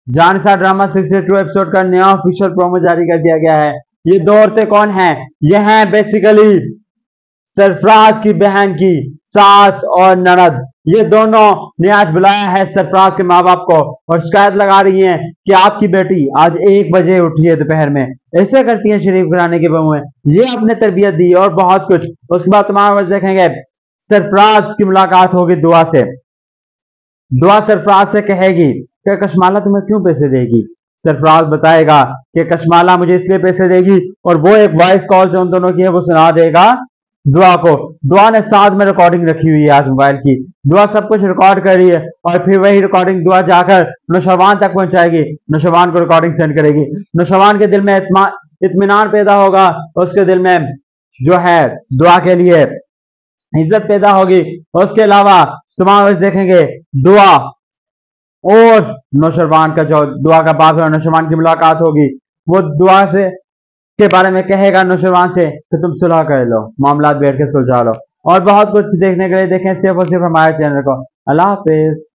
जानसा drama 62 episode का नया official promo जारी कर दिया गया है। ये दो औरतें कौन हैं? ये हैं बेसिकली सरफराज की बहन की सास और ननद। ये दोनों ने आज बुलाया है सरफराज के माँ बाप को और शिकायत लगा रही हैं कि आपकी बेटी आज 1 बजे उठी है दोपहर में। ऐसे करती है शरीफ घराने की बहुएं, ये आपने तरबियत दी और बहुत कुछ। उसके बाद तमाम देखेंगे सरफराज की मुलाकात होगी दुआ से। दुआ सरफराज से कहेगी कि कशमाला तुम्हें क्यों पैसे देगी। सरफराज बताएगा कि कशमाला मुझे इसलिए पैसे देगी और वो एक वॉइस कॉल जो उन दोनों की है वो सुना देगा दुआ को। दुआ ने साथ में रिकॉर्डिंग रखी हुई है आज मोबाइल की। दुआ सब कुछ रिकॉर्ड कर रही है और फिर वही रिकॉर्डिंग दुआ जाकर नौशवान तक पहुंचाएगी। नौशवान को रिकॉर्डिंग सेंड करेगी। नौशवान के दिल में इत्मीनान पैदा होगा। उसके दिल में जो है दुआ के लिए इज्जत पैदा होगी। उसके अलावा तुम्हारे देखेंगे दुआ और नौशरवान का जो दुआ का बाप है नौशरवान की मुलाकात होगी। वो दुआ से के बारे में कहेगा नौशरवान से कि तुम सुलह कर लो, मामला बैठ के सुलझा लो। और बहुत कुछ देखने के लिए देखें सिर्फ और सिर्फ हमारे चैनल को। अल्लाह हाफिज।